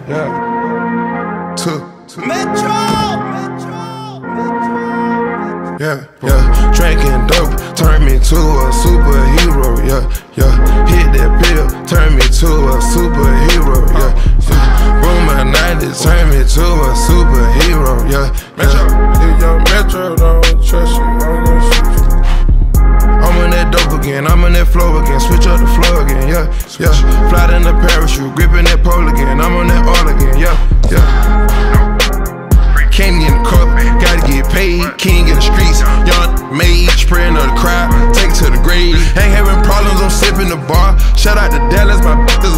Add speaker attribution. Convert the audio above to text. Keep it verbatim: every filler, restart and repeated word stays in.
Speaker 1: yeah. Two.
Speaker 2: Metro.
Speaker 1: Yeah, yeah, drinking dope, turn me to a superhero, yeah, yeah. Hit that pill, turn me to a superhero, yeah, yeah. Boomer ninety, turn me to a superhero, yeah,
Speaker 3: Metro, if your Metro don't trust you, I'm gonna shoot you.
Speaker 1: I'm on that dope again, I'm on that flow again, switch up the flow again, yeah, yeah. Fly in the parachute, gripping that pole again, I'm on that all again, yeah, yeah. Can't get in the cup, gotta get paid, king in the streets, young mage, praying to the crowd, take to the grave. Ain't having problems, I'm sipping the bar. Shout out to Dallas, my is